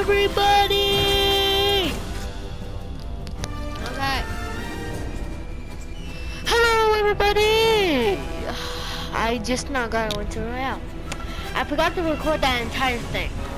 everybody! Okay. Hello, everybody! I just now got into Royale. I forgot to record that entire thing.